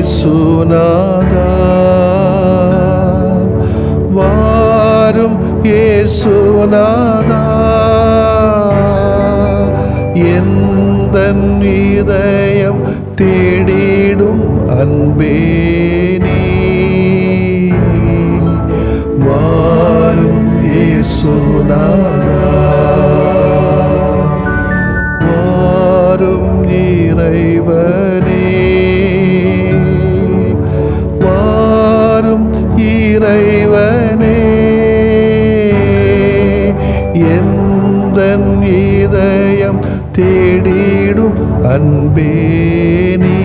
இயேசுநாதா வாரும் இயேசுநாதா எந்தன் இதயம் தேடிடும் அன்பே நீ வாரும் இயேசுநாதா வாரும் இறைவனே வாரும் இறைவனே எந்தன் இதயம் தேடிடும் அன்பே நீ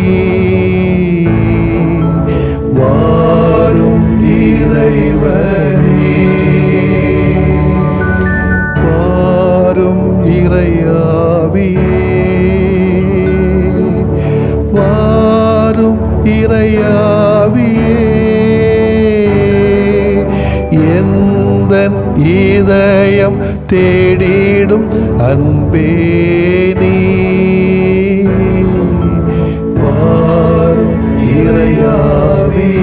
வாரும் இறைவனே வாரும் இறையாவியே வாரும் இறையாவியே எந்தன் இதயம் தேடிடும் அன்பே நீ வாரும் இறையாவியே.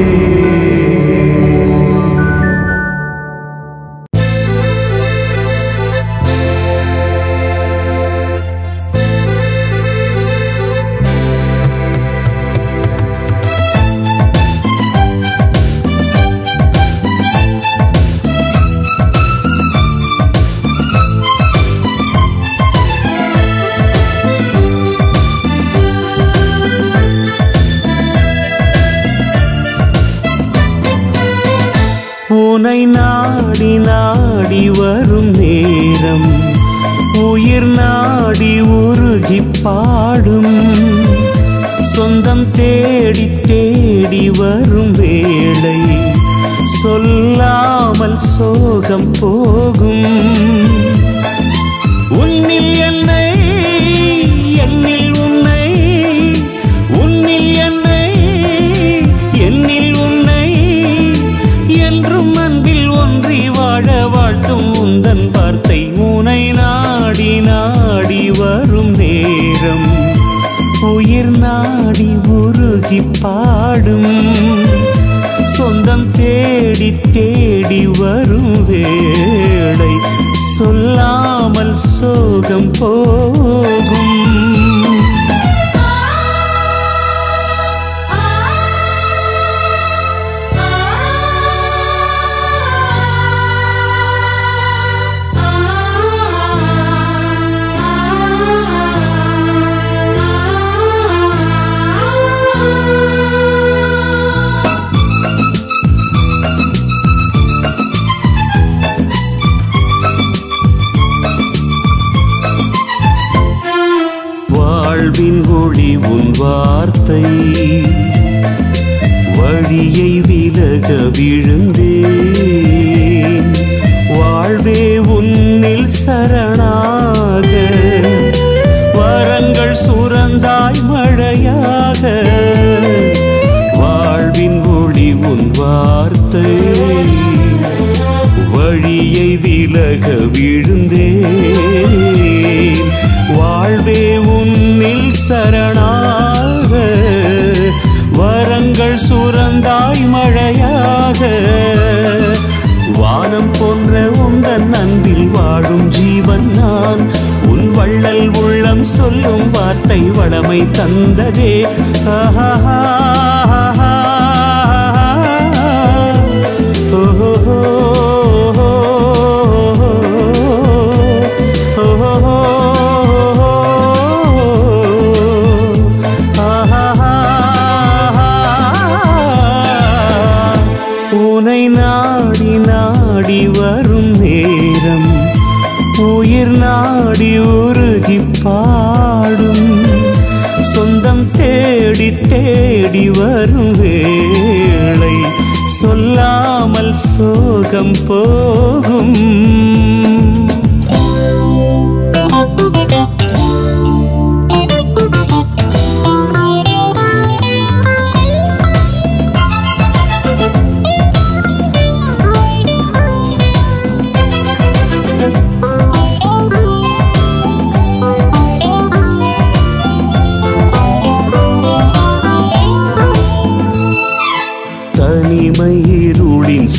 உனை நாடி நாடி வரும் நேரம் உயிர் நாடி உருகி பாடும் சொந்தம் தேடி தேடி வரும் வேளை சொல்லாமல் சோகம் போகும் உன்னில் என்னை என்னில் உன்னை உன்னில் என்னை என்னில் உன்னை என்றும் அன்பில் ஒன்றி வாழ வாழ்த்தும் உந்தன் வார்த்தை உனை நாடி நாடி வரும் நேரம் உயிர் நாடி உருகி பாடும் சொந்தம் தேடி தேடி வரும் வேளை சொல்லாமல் சோகம் போகும் வாழ்வின் ஒளி உன் வார்த்தை வழியை விலக விழுந்தேன் வாழ்வே உன்னில் சரணாக வரங்கள் சுரந்தாய் மழையாக வாழ்வின் ஒளி உன் வார்த்தை வழியை விலக விழுந்தேன் வாழ்வே உன்னில் சரணாக வரங்கள் சுரந்தாய் மழையாக வானம் போன்ற உந்தன் அன்பில் வாழும் ஜீவன் நான் உன் வள்ளல் உள்ளம் சொல்லும் வார்த்தை வளமை தந்ததே ஆஹா ஓஹோ உனை நாடி நாடி வரும் நேரம் உயிர் நாடி உருகி பாடும் சொந்தம் தேடி தேடி வரும் வேளை சொல்லாமல் சோகம் போகும்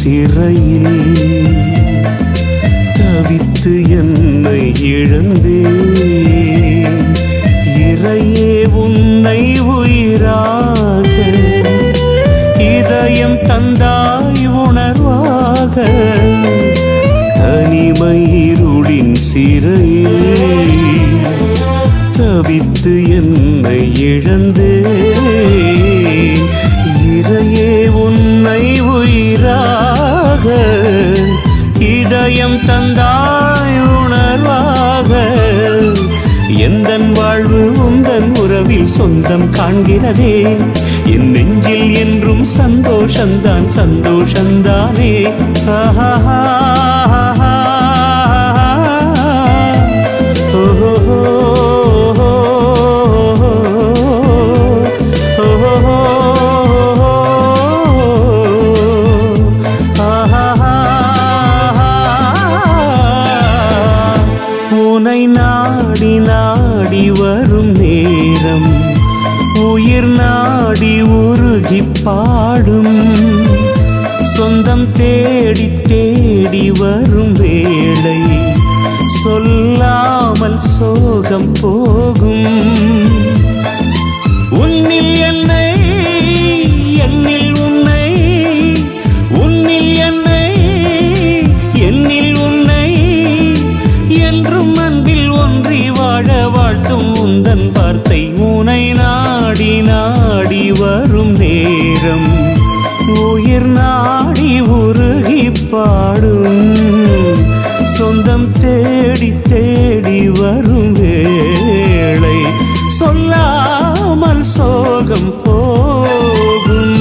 சிறையில் தவித்து என்னை இழந்தேன். இறையே உன்னை உயிராக இதயம் தந்தாய் உணர்வாக. தனிமை இருளின் சிறையில் தவித்து என்னை இழந்தேன். இறையே உன்னை உயிராக இதயம் தந்தாய் உணர்வாக. எந்தன் வாழ்வு உந்தன் உறவில் சொந்தம் காண்கிறதே. என் நெஞ்சில் என்றும் சந்தோஷந்தான் சந்தோஷந்தானே. ஆஹா உனை நாடி நாடி வரும் நேரம் உயிர் நாடி உருகி பாடும். சொந்தம் தேடி தேடி வரும் வேளை சொல்லாமல் சோகம் போகும். உன்னில் என்னை என்னில் உன்னை உன்னில் என்னை என்னில் உன்னை என்றும் அன்பில் ஒன்றி வாழ வாழ்த்தும் உந்தன் வார்த்தை. உனை நாடி நாடி வரும் நேரம் உயிர் நாடி உருகி பாடும். சொந்தம் தேடி தேடி வரும் வேளை சொல்லாமல் சோகம் போகும்.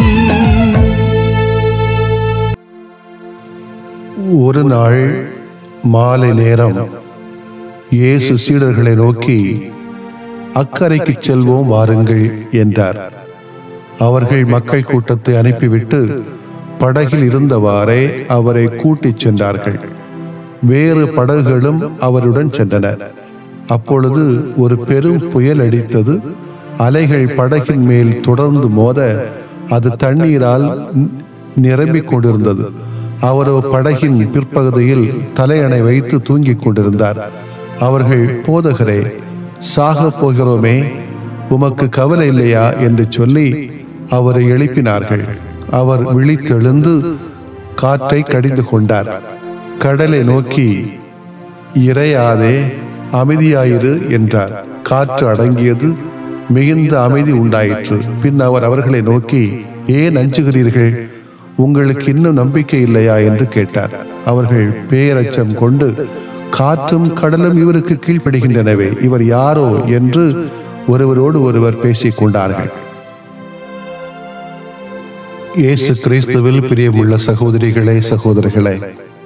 ஒரு நாள் மாலை நேரம் இயேசு சீடர்களை நோக்கி, அக்கரைக்கு செல்வோம் வாருங்கள் என்றார். அவர்கள் மக்கள் கூட்டத்தை அனுப்பிவிட்டு படகில் இருந்தவாறே அவரை கூட்டிச் சென்றார்கள். வேறு படகுகளும் அவருடன் சென்றன. அப்பொழுது ஒரு பெரும் புயல் அடித்தது. அலைகள் படகின் மேல் தொடர்ந்து மோத அது தண்ணீரால் நிரம்பிக் கொண்டிருந்தது. அவரோ படகின் பிற்பகுதியில் தலையணை வைத்து தூங்கிக் கொண்டிருந்தார். அவர்கள், போதகரே, சாகப் போகிறோமே, உமக்கு கவலை இல்லையா என்று சொல்லி அவரை எழுப்பினார்கள். அவர் விழித்தெழுந்து காற்றை கடிந்து கொண்டார். கடலை நோக்கி, இறையாதே, அமைதியாயிரு என்றார். காற்று அடங்கியது. மிகுந்த அமைதி உண்டாயிற்று. பின் அவர் அவர்களை நோக்கி, ஏன் அஞ்சுகிறீர்கள்? உங்களுக்கு இன்னும் நம்பிக்கை இல்லையா என்று கேட்டார். அவர்கள் பேரச்சம் கொண்டு, காற்றும் கடலும் இவருக்கு கீழ்ப்படுகின்றனவே, இவர் யாரோ என்று ஒருவரோடு ஒருவர் பேசிக் கொண்டார்கள். இயேசு கிறிஸ்துவில் பிரியமுள்ள சகோதரிகளே, சகோதரர்களே,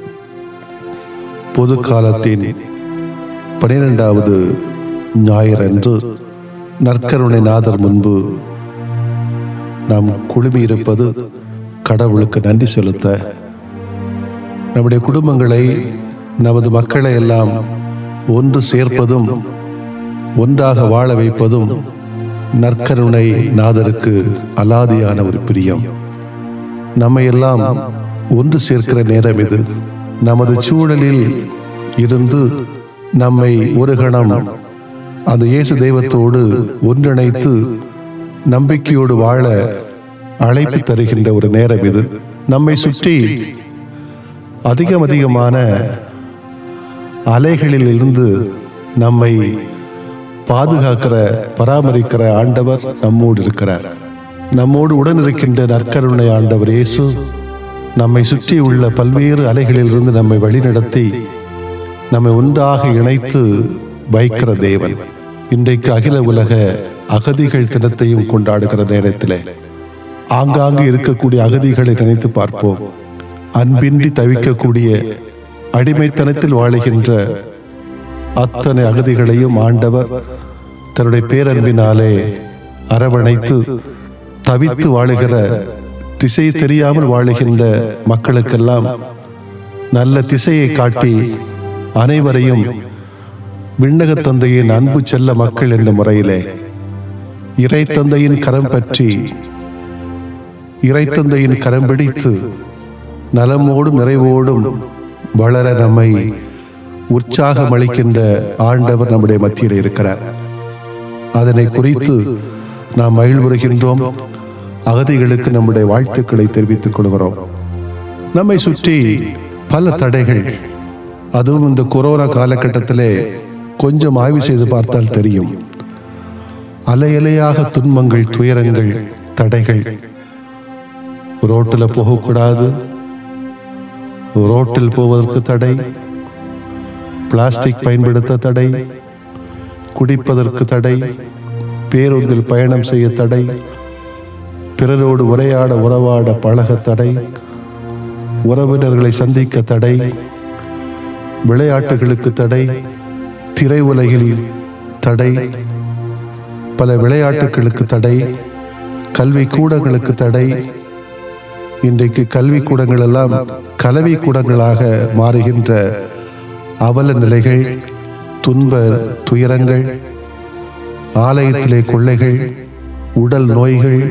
பொது காலத்தின் 12வது ஞாயிறன்று நற்கருணை நாதர் முன்பு நாம் குழுமியிருப்பது கடவுளுக்கு நன்றி செலுத்த, நம்முடைய குடும்பங்களை, நமது மக்களை எல்லாம் ஒன்று சேர்ப்பதும் ஒன்றாக வாழ வைப்பதும் நற்கருணை நாதருக்கு அலாதியான ஒரு பிரியம். நம்மை எல்லாம் ஒன்று சேர்க்கிற நேரம் இது. நமது சூழலில் இருந்து நம்மை ஒரு கணம் அந்த இயேசு தெய்வத்தோடு ஒன்றிணைத்து நம்பிக்கையோடு வாழ அழைப்பு தருகின்ற ஒரு நேரம் இது. நம்மை சுற்றி அதிகமான அலைகளில் இருந்து நம்மை பாதுகாக்கிற, பராமரிக்கிற ஆண்டவர் நம்மோடு இருக்கிறார். நம்மோடு உடன் இருக்கின்ற நற்கருணை ஆண்டவர் இயேசு நம்மை சுற்றி உள்ள பல்வேறு அலைகளிலிருந்து நம்மை வழிநடத்தி நம்மை ஒன்றாக இணைத்து வைக்கிற தேவன். இன்றைக்கு அகில உலக அகதிகள் தினத்தையும் கொண்டாடுகிற நேரத்தில் ஆங்காங்கு இருக்கக்கூடிய அகதிகளை நினைத்து பார்ப்போம். அன்பின்றி தவிக்கக்கூடிய, அடிமைத்தனத்தில் வாழுகின்ற அத்தனை அகதிகளையும் ஆண்டவர் தன்னுடைய பேரன்பினாலே அரவணைத்து, தவித்து வாழுகிற, திசை தெரியாமல் வாழுகின்ற மக்களுக்கெல்லாம் நல்ல திசையை காட்டி அனைவரையும் விண்ணக தந்தையின் அன்பு செல்ல மக்கள் என்ற முறையிலே இறை தந்தையின் கரம் பற்றி, இறை தந்தையின் கரம் பிடித்து நலமோடும் நிறைவோடும் வளர நம்மை உற்சாகம் அளிக்கின்ற ஆண்டவர் நம்முடைய மத்தியில் இருக்கிறார். அதனை குறித்து நாம் மகிழ்வுறுகின்றோம். அகதிகளுக்கு நம்முடைய வாழ்த்துக்களை தெரிவித்துக் கொள்கிறோம். நம்மை சுற்றி பல தடைகள், அதுவும் இந்த கொரோனா காலகட்டத்திலே கொஞ்சம் ஆய்வு செய்து பார்த்தால் தெரியும். அலையலையாக துன்பங்கள், துயரங்கள், தடைகள். ரோட்டில் போகக்கூடாது, ரோட்டில் போவதற்கு தடை, பிளாஸ்டிக் பயன்படுத்த தடை, குடிப்பதற்கு தடை, பேருந்தில் பயணம் செய்ய தடை, பிறரோடு உரையாட உறவாட பழக தடை, உறவினர்களை சந்திக்க தடை, விளையாட்டுகளுக்கு தடை, திரை உலகில் தடை, பல விளையாட்டுகளுக்கு தடை, கல்வி கூடங்களுக்கு தடை. இன்றைக்கு கல்வி கூடங்கள் எல்லாம் கலவி கூடங்களாக மாறுகின்ற அவல நிலைகள், துன்ப துயரங்கள், ஆலயத்திலே கொள்ளைகள், உடல் நோய்கள்,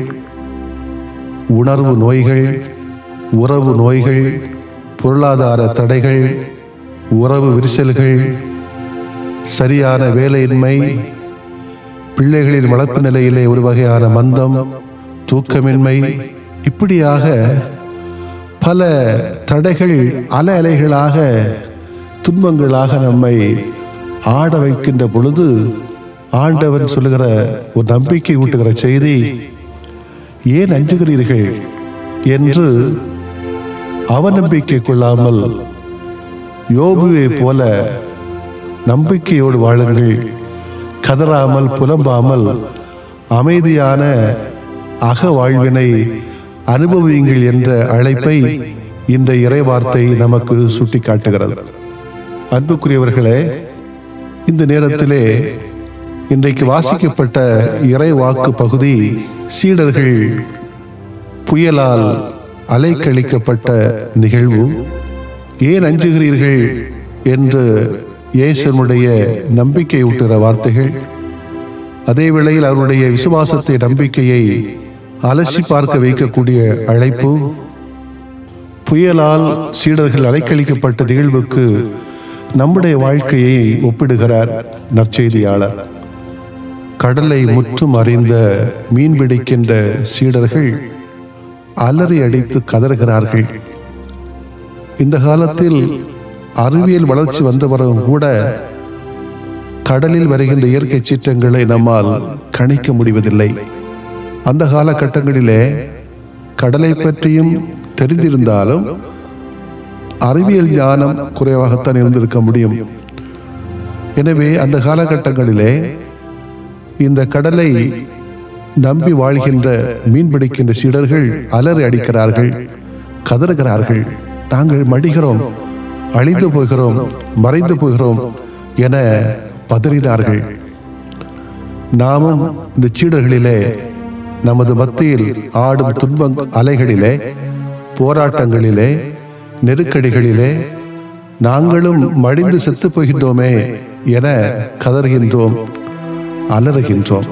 உணர்வு நோய்கள், உறவு நோய்கள், பொருளாதார தடைகள், உறவு விரிசல்கள், சரியான வேலையின்மை, பிள்ளைகளின் வளர்ப்பு நிலையிலே ஒரு வகையான மந்தம், தூக்கமின்மை, இப்படியாக பல தடைகள் அலை அலைகளாக துன்பங்களாக நம்மை ஆட வைக்கின்ற பொழுது ஆண்டவன் சொல்லுகிற ஒரு நம்பிக்கை ஊட்டுகிற செய்தி, ஏன் அஞ்சுகிறீர்கள் என்று அவநம்பிக்கை கொள்ளாமல் யோபுவை போல நம்பிக்கையோடு வாழுங்கள், கதறாமல் புலம்பாமல் அமைதியான அக வாழ்வினை அனுபவியுங்கள் என்ற அழைப்பை இந்த இறைவார்த்தை நமக்கு சுட்டி காட்டுகிறது. அன்புக்குரியவர்களே, இந்த நேரத்திலே இன்றைக்கு வாசிக்கப்பட்ட இறை வாக்கு பகுதி சீடர்கள் புயலால் அலைக்கழிக்கப்பட்ட நிகழ்வு. ஏன் அஞ்சுகிறீர்கள் என்று இயேசுனுடைய நம்பிக்கை ஊட்டுகிற வார்த்தைகள், அதே வேளையில் அவருடைய விசுவாசத்தை, நம்பிக்கையை அலசி பார்க்க வைக்கக்கூடிய அழைப்பு. புயலால் சீடர்கள் அலைக்கழிக்கப்பட்ட நிகழ்வுக்கு நம்முடைய வாழ்க்கையை ஒப்பிடுகிறார் நற்செய்தியாளர். கடலை முற்றும் அறிந்த மீன் பிடிக்கின்ற சீடர்கள் அலறி அடித்து கதறுகிறார்கள். இந்த காலத்தில் அறிவியல் வளர்ச்சி வந்தவரும் கூட கடலில் வருகின்ற இயற்கை சீற்றங்களை நம்மால் கணிக்க முடிவதில்லை. அந்த காலகட்டங்களிலே கடலை பற்றியும் தெரிந்திருந்தாலும் அறிவியல் ஞானம் குறைவாகத்தான் இருந்திருக்க முடியும். எனவே அந்த காலகட்டங்களிலே இந்த கடலை நம்பி வாழ்கின்ற மீன் பிடிக்கின்ற சீடர்கள் அலறி அடிக்கிறார்கள், கதறுகிறார்கள். நாங்கள் மடிகிறோம், அழிந்து போகிறோம், மறைந்து போகிறோம் என பதறினார்கள். நாமும் இந்த சீடர்களிலே, நமது மத்தியில் ஆடும் துன்ப அலைகளிலே, போராட்டங்களிலே, நெருக்கடிகளிலே நாங்களும் மடிந்து செத்து போகின்றோமே என கதறுகின்றோம், அலறுகின்றோம்.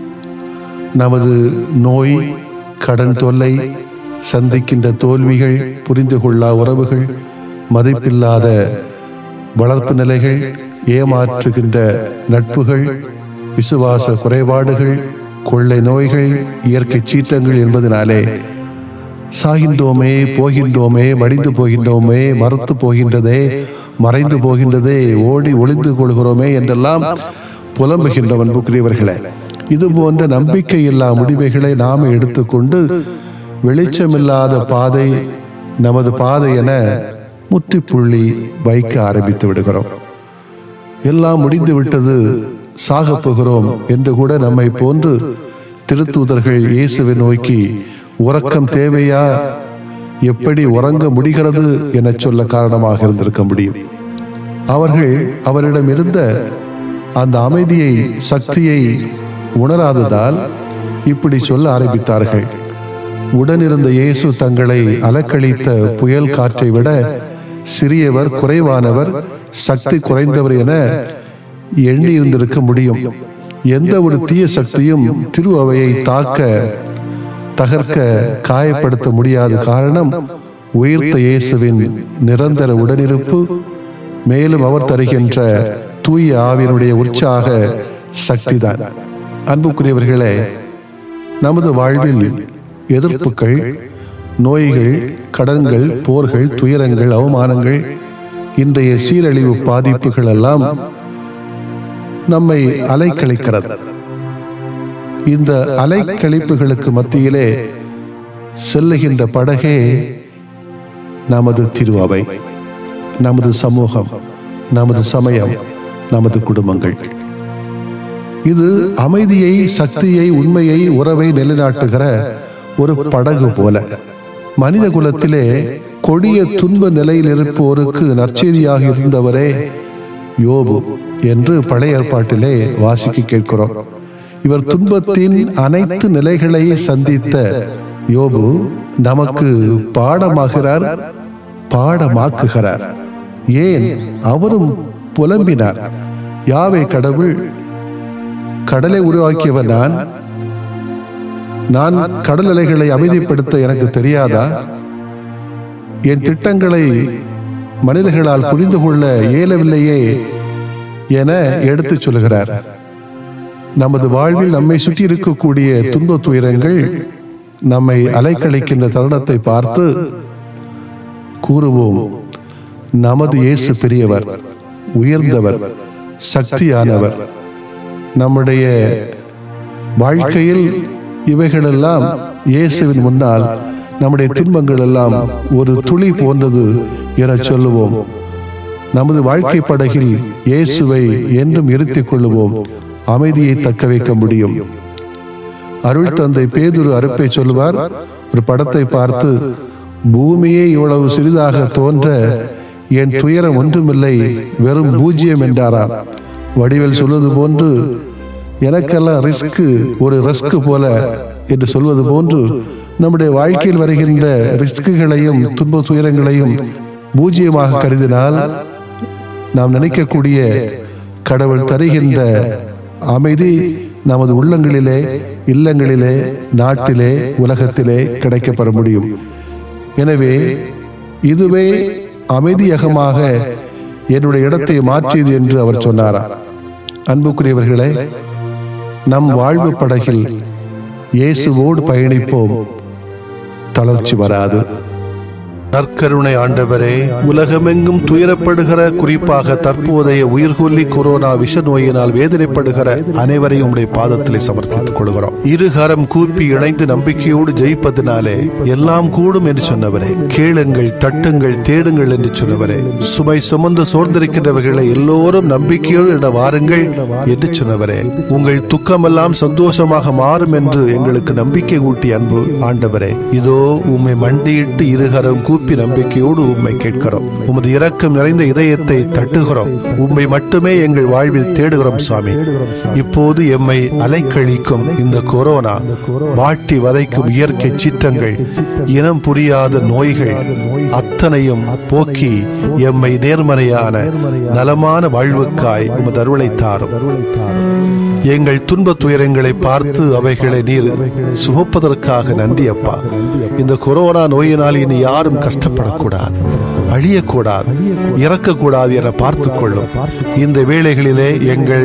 நமது நோய், கடன் தொல்லை, சந்திக்கின்ற தோல்விகள், புரிந்து கொள்ளா உறவுகள், மதிப்பில்லாத வளர்ப்பு நிலைகள், ஏமாற்றுகின்ற நட்புகள், விசுவாச குறைபாடுகள், கொள்ளை நோய்கள், இயற்கை சீற்றங்கள் என்பதனாலே சாகின்றோமே, போகின்றோமே, மடிந்து போகின்றோமே, மறுத்து போகின்றதே, மறைந்து போகின்றதே, ஓடி ஒளிந்து கொள்கிறோமே என்றெல்லாம் புலம்புகின்ற அன்புக்குரியவர்களே, இது போன்ற நம்பிக்கையில்லா முடிவுகளை நாம் எடுத்துக்கொண்டு வெளிச்சமில்லாத பாதை நமது பாதை என முற்றுப்புள்ளி வைக்க ஆரம்பித்து விடுகிறோம். எல்லாம் முடிந்து விட்டது, சாகப் போகிறோம் என்று கூட நம்மை போன்று திருத்தூதர்கள் இயேசுவை நோக்கி உறக்கம் தேவையா, எப்படி உறங்க முடிகிறது என சொல்ல காரணமாக இருந்திருக்க முடியும். அவர்கள் அவரிடம் இருந்த அந்த அமைதியை, சக்தியை உணராததால் இப்படி சொல்ல ஆரம்பித்தார்கள். உடனிருந்த இயேசு தங்களை அலக்களித்த புயல் காற்றை விட சிறியவர், குறைவானவர், சக்தி குறைந்தவர் என எண்ணி இருந்திருக்க முடியும். எந்த ஒரு தீய சக்தியும் திரு அவையை தாக்க, தகர்க்க, காயப்படுத்த முடியாத காரணம் உயிர்த்த இயேசுவின் நிரந்தர உடனிருப்பு, மேலும் அவர் தருகின்ற தூய ஆவியினுடைய உற்சாக சக்திதான். அன்புக்குரியவர்களே, நமது வாழ்வில் எதிர்ப்புகள், நோய்கள், கடன்கள், போர்கள், துயரங்கள், அவமானங்கள், இன்றைய சீரழிவு பாதிப்புகள் எல்லாம் நம்மை அலைக்கழிக்கிறது. இந்த அலைக்கழிப்புகளுக்கு மத்தியிலே செல்லுகின்ற படகே நமது திருஅவை, நமது சமூகம், நமது சமயம், நமது குடும்பங்கள். இது அமைதியை, சக்தியை, உண்மையை, உறவை நிலைநாட்டுகிற ஒரு படகு போல. மனித குலத்திலே கொடிய துன்ப நிலையில் இருப்போருக்கு நற்செய்தியாக இருந்தவரே யோபு என்று பழைய ஏற்பாட்டிலே வாசிக்க கேட்கிறோம். இவர் துன்பத்தின் அனைத்து நிலைகளை சந்தித்த யோபு நமக்கு பாடமாகிறார், பாடமாக்குகிறார். ஏன்? அவரும் புலம்பினார். யாவே கடவுள், கடலை உருவாக்கியவன் நான் கடல் அலைகளை அமைதிப்படுத்த எனக்கு தெரியாதா? என் திட்டங்களை மனிதர்களால் புரிந்து கொள்ள இயலவில்லையே என எடுத்துச் சொல்கிறார். நமது வாழ்வில் நம்மை சுற்றி இருக்கக்கூடிய துன்ப துயரங்கள் நம்மை அலைக்கழிக்கின்ற தருணத்தை பார்த்து கூறுவோம், நமது இயேசு பெரியவர், உயர்ந்தவர், சக்தியானவர். நம்முடைய வாழ்க்கையில் இவைகளெல்லாம் இயேசுவின் முன்னால் நம்முடைய துன்பங்கள் எல்லாம் ஒரு துளி போன்றது என சொல்லுவோம். நமது வாழ்க்கை படகில் இயேசுவை என்றும் இருத்திக் கொள்ளுவோம். அமைதியை தக்க வைக்க முடியும். அருள் தந்தை பேதுரு அருப்பை சொல்லுவார். ஒரு படத்தை பார்த்து, பூமியே இவ்வளவு சிறிதாக தோன்ற என் துயரம் ஒன்றுமில்லை, வெறும் பூஜ்ஜியம் என்றாராம். வடிவேல் சொல்வது போன்று, எனக்கெல்லாம் ஒரு ரிஸ்க் போல என்று சொல்வது போன்று நம்முடைய வாழ்க்கையில் வருகின்ற ரிஸ்குகளையும் துன்ப துயரங்களையும் பூஜ்ஜியமாக கருதினால் நாம் நினைக்கக்கூடிய கடவுள் தருகின்ற அமைதி நமது உள்ளங்களிலே, இல்லங்களிலே, நாட்டிலே, உலகத்திலே கிடைக்கப்பெற முடியும். எனவே இதுவே அமைதியகமாக என்னுடைய இடத்தை மாற்றியது என்று அவர் சொன்னாரா? அன்புக்குரியவர்களே, நம் வாழ்வு படகில் இயேசுவோடு பயணிப்போம். தளர்ச்சி வராது. நற்கருணை ஆண்டவரே, உலகமெங்கும் துயரப்படுகிற, குறிப்பாக தற்போதைய உயிர்கொல்லி கொரோனா விஷ நோயினால் வேதனைப்படுகிற அனைவரையும் உடைய பாதத்திலே சமர்ப்பித்துக் கொள்கிறோம். இருகரம் கூப்பி இணைந்து நம்பிக்கையோடு ஜெயிப்பதினாலே எல்லாம் கூடும் என்று சொன்னவரே, கேளுங்கள், தட்டுங்கள், தேடுங்கள் என்று சொன்னவரே, சுமை சுமந்து சோர்ந்திருக்கின்றவர்களை எல்லோரும் நம்பிக்கையோடு இட வாருங்கள் என்று சொன்னவரே, உங்கள் துக்கமெல்லாம் சந்தோஷமாக மாறும் என்று எங்களுக்கு நம்பிக்கை ஊட்டி அன்பு ஆண்டவரே, இதோ உம்மை மண்டியிட்டு இருகரம் கூப்பி நம்பிக்கையோடு உம்மை கேட்கிறோம். உமது இரக்கம் நிறைந்த இதயத்தை தட்டுகிறோம். உம்மை மட்டுமே எங்கள் வாழ்வில் தேடுகிறோம் சுவாமி. இப்போது எம்மை அலைக்கழிக்கும் இந்த கொரோனா, வாட்டி வதைக்கும் இயற்கை சீற்றங்கள், இனம் புரியாத நோய்கள் அத்தனையும் போக்கி எம்மை நேர்மறையான நலமான வாழ்வுக்காய் உமது அருளை தாரும். எங்கள் துன்ப துயரங்களை பார்த்து அவைகளை நீர் சுமப்பதற்காக நன்றி அப்பா. இந்த கொரோனா நோயினால் இனி யாரும் கஷ்டப்படக்கூடாது, அழியக்கூடாது, இறக்கக்கூடாது என பார்த்துக் கொள்ளும். இந்த வேளைகளிலே எங்கள்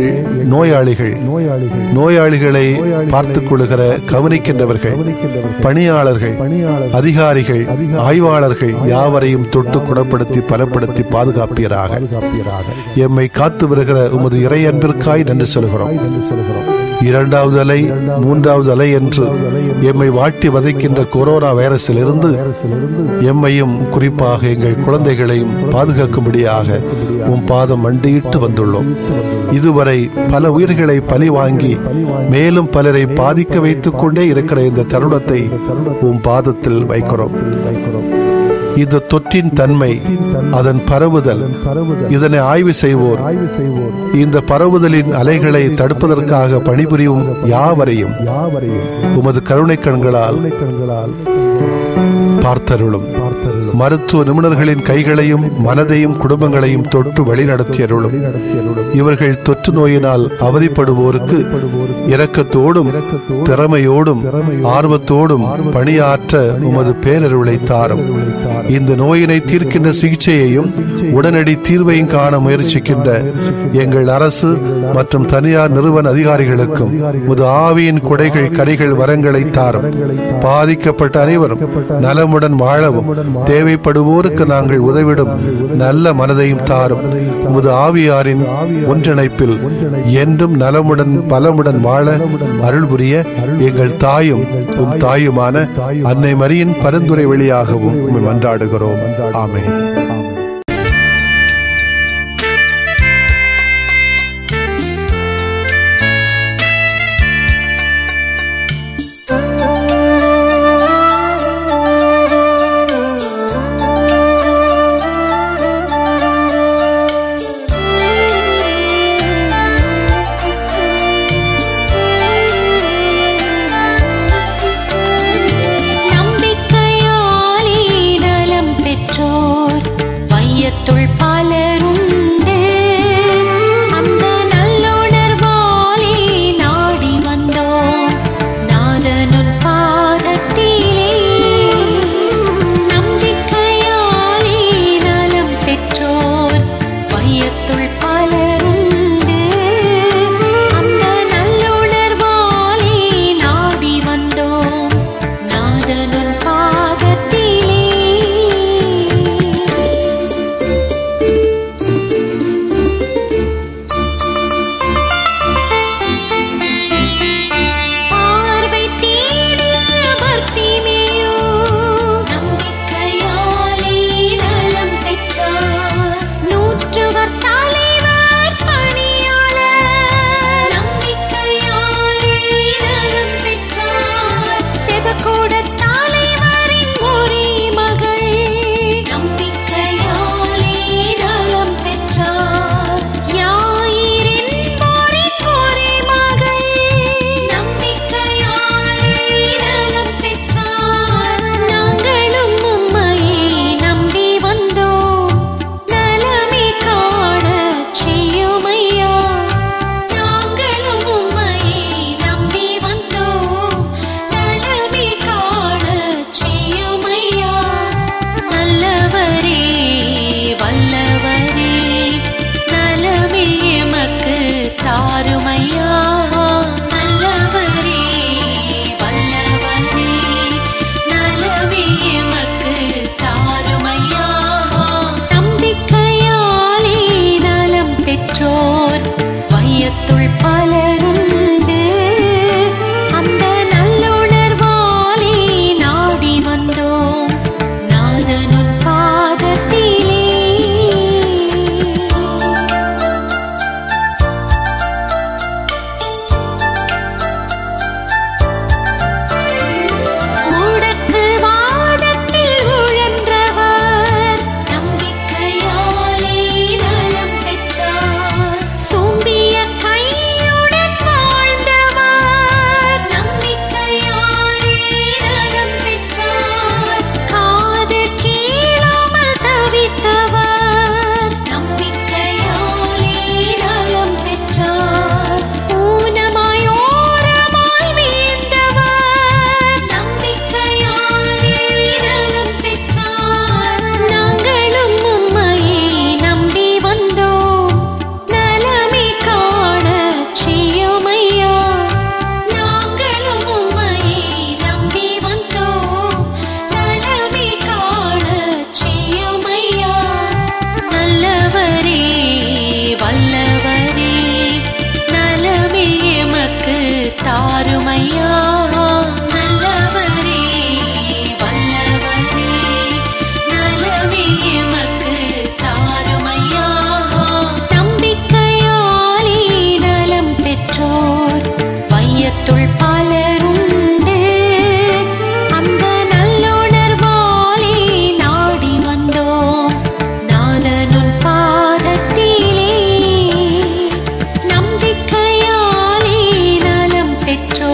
நோயாளிகளை பார்த்துக் கொள்ளுகிற கவனிக்கின்றவர்கள், பணியாளர்கள், அதிகாரிகள், ஆய்வாளர்கள் யாவரையும் தொட்டு குணப்படுத்தி பலப்படுத்தி பாதுகாப்பீராக. எம்மை காத்து வருகிற உமது இறை அன்பிற்காய் நன்றி சொல்கிறோம். இரண்டாவது அலை, மூன்றாவது அலை என்று எம்மை வாட்டி வதைக்கின்ற கொரோனா வைரஸில் இருந்து எம்மையும் குறிப்பாக எங்கள் குழந்தைகளையும் பாதுகாக்கும்படியாக உம் பாதம் மண்டியிட்டு வந்துள்ளோம். இதுவரை பல உயிர்களை பலி வாங்கி மேலும் பலரை பாதிக்க வைத்துக் கொண்டே இருக்கிற இந்த தருணத்தை உம் பாதத்தில் வைக்கிறோம். இந்த தொற்றின் தன்மை, அதன் பரவுதல், இதனை ஆய்வு செய்வோர், இந்த பரவுதலின் அலைகளை தடுப்பதற்காக பணிபுரியும் யாவரையும் உமது கருணை கண்களால் பார்த்தருளும். மருத்துவ நிபுணர்களின் கைகளையும் மனதையும் குடும்பங்களையும் தொட்டு வழிநடத்தியருளும். இவர்கள் தொற்று நோயினால் அவதிப்படுவோருக்கு இரக்கத்தோடும் திறமையோடும் ஆர்வத்தோடும் பணியாற்ற உமது பேரருளை தாரும். இந்த நோயினை தீர்க்கின்ற சிகிச்சையையும் உடனடி தீர்வையும் காண முயற்சிக்கின்ற எங்கள் அரசு மற்றும் தனியார் நிறுவன அதிகாரிகளுக்கும் உமது ஆவியின் கொடைகள் கரைகள் வரங்களை தாரும். பாதிக்கப்பட்ட அனைவரும் நலமுடன் வாழவும் தேவைப்படுவோருக்கு நாங்கள் உதவிடும் நல்ல மனதையும் தாரும். உமது ஆவியாரின் ஒன்றிணைப்பில் என்றும் நலமுடன் பலமுடன் வாழ அருள் புரிய எங்கள் தாயும் உம் தாயுமான அன்னை மரியின் பரிந்துரை வழியாகவும் மன்றாடுகிறோம். ஆமென்.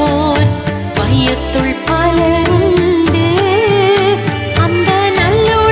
மையத்துள் பலருண்டு அந்த நல்லுணர்வாலே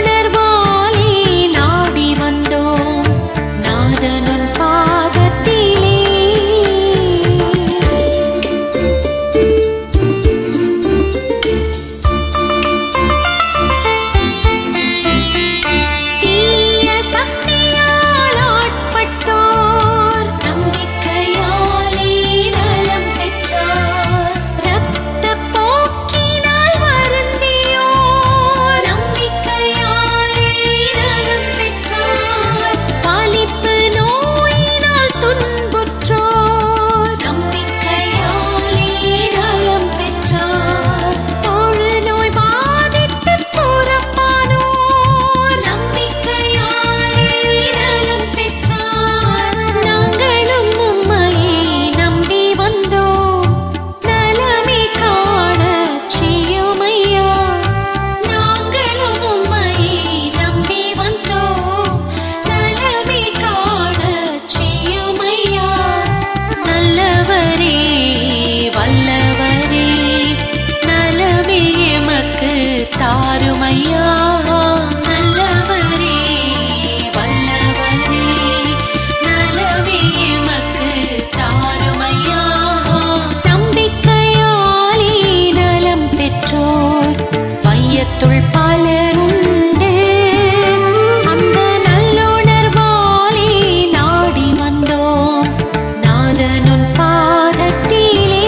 தாருமையா நல்லவரே வல்லவரே நலமே எமக்கு தாருமையா நம்பிக்கையாலே நலம் பெற்றோர் வையத்துள் பலருண்டு அந்த நல்லுணர்வாலே நாடி வந்தோம் நாதனுன் பாதத்திலே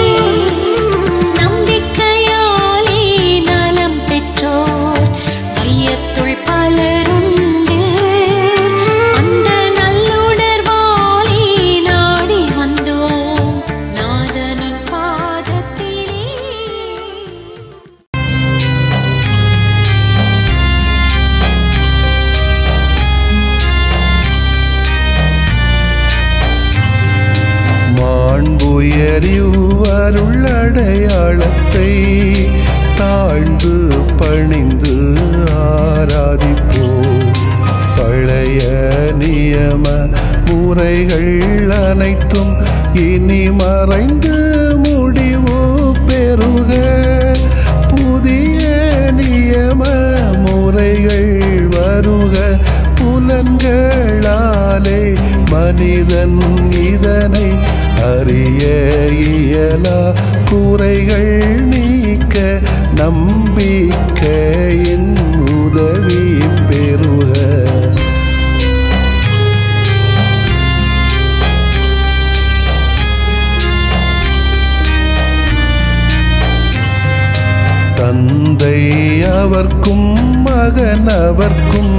நம்பிக்கையாலே நலம் பெற்றோர் வையத்துள் பலருண்டு அந்த நல்லுணர்வாலே நாடி வந்தோம் நாதனுன் பாதத்திலே. மாண்புயரிவருள்ளடையாளத்தை தாழ்ந்து பணிந்து ஆராதிப்போம். பழைய நியம முறைகள் அனைத்தும் இனி மறைந்து முடிவு பெறுக. புதிய நியம முறைகள் வருக. புலன்களாலே மனிதன் இதனை அறிய இயலா. குறைகள் நீக்க நம்பிக்கையின் உதவி பெறுக. தந்தை அவர்க்கும் மகன் அவர்க்கும்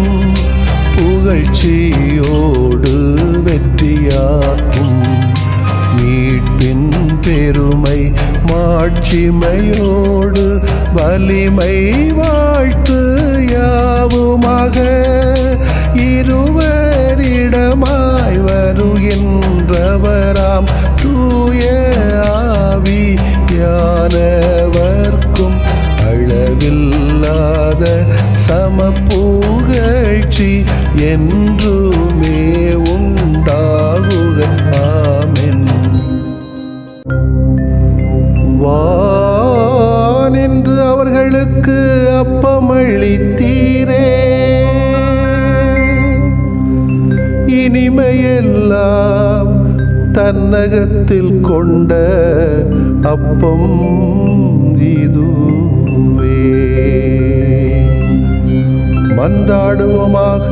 புகழ்ச்சியோடு வெற்றியாக்கும். மீட்பின் பெருமை மாட்சிமையோடு வலிமை வாழ்த்து யாவுமாக. இருவரிடமாய் வருகின்றவராம் தூய ஆவியானவர்க்கும் அளவில்லாத சமப்புகழ்ச்சி என்றுமே உண்டாகுக. ஆமென். வானின்று அவர்களுக்கு அப்பமளித்தீரே, இனிமையெல்லாம் தன்னகத்தில் கொண்ட அப்பம் இதுவே. மன்றாடுவோமாக.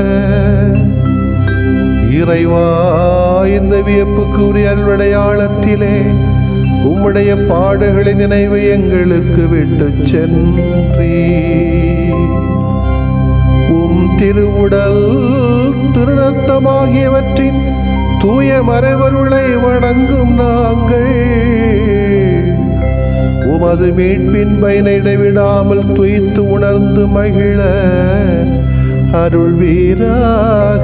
இறைவா, இந்த வியப்புக்குரிய அருளடையாளத்திலே உம்முடைய பாடுகளின் நினைவு எங்களுக்கு விட்டு சென்றீ. உம் திருவுடல் திருரத்தமாகியவற்றின் தூய மறைபொருளை வணங்கும் நாங்கள் உமது மீட்பின் பயனை இடைவிடாமல் துய்த்து உணர்ந்து மகிழ அருள்வீராக.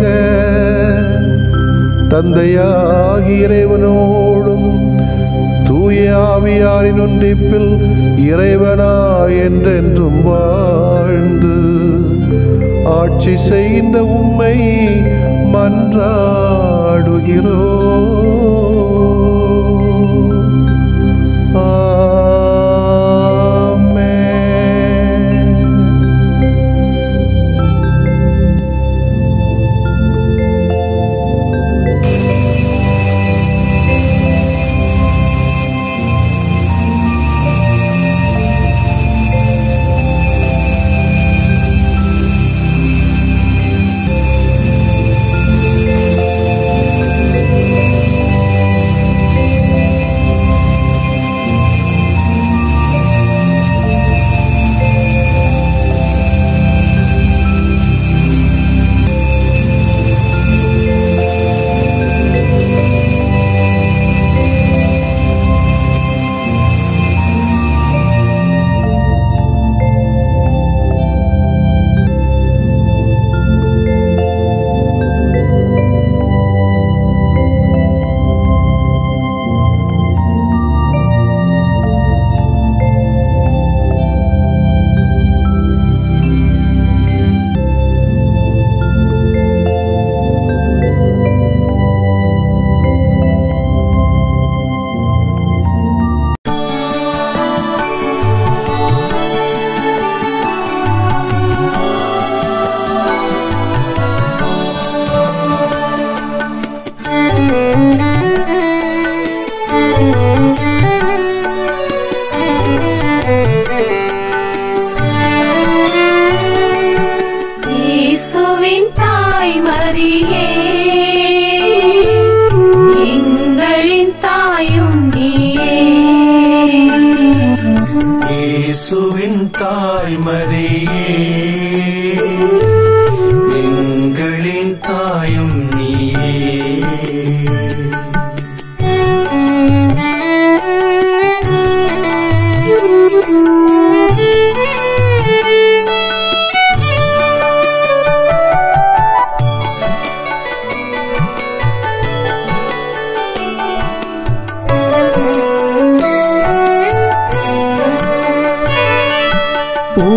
தந்தையாகிய இறைவனோடும் தூய ஆவியாரின் ஒன்றிப்பில் இறைவனா என்றென்றும் வாழ்ந்து ஆட்சி செய்கின்ற உம்மை மன்றாடுகிறோம்.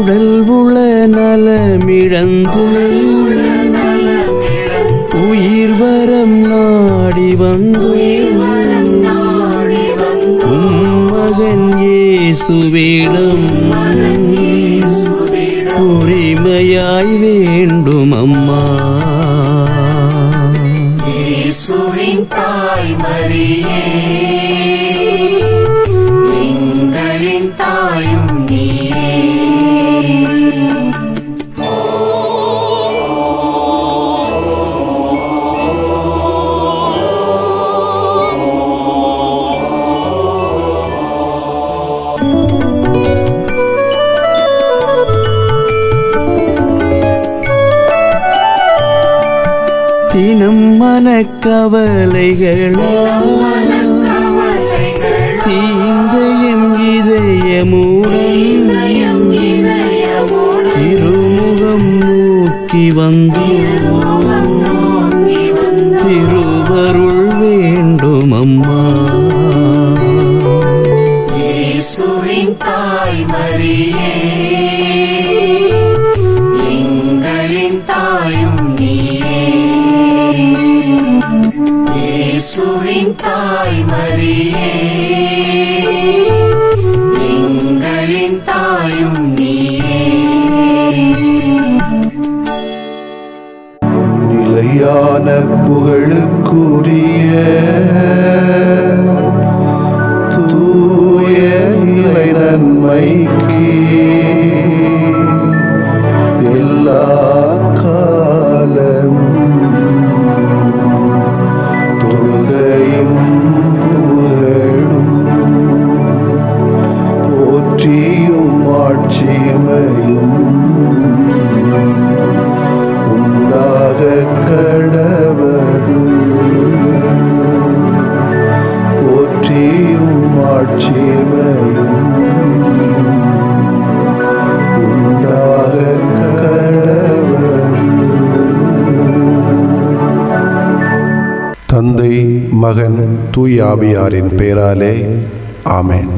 உடல் உள நலமிழந்து உயிர் வரம் நாடி வந்து மகன் இயேசுவிடம் உரிமையாய் வேண்டும் அம்மா. இயேசுவின் தாய் மரியே எங்களின் தாயும் நீயே. தினம் மனக்கவலைகளால் தீந்த என் இதயமுடன் திருமுகம் நோக்கி வந்து திருவருள் வேண்டும் அம்மா. இயேசுவின் தாய் மரியே எங்களின் தாயும் நீயே. இயேசுவின் தாய் மரியே எங்களின் தாயும் நீயே. நிலையான புகழுக்குரிய தூய இறை நன்மைக்கு எல்லா காலமும் தொழுகையும் புகழும் போற்றியும் ஆட்சிமையும் உண்டாக கடவது. போற்றியும் ஆட்சிமையும் உண்டாக கடவது. தந்தை மகன் தூய ஆவியாரின் பெயராலே ஆமென்.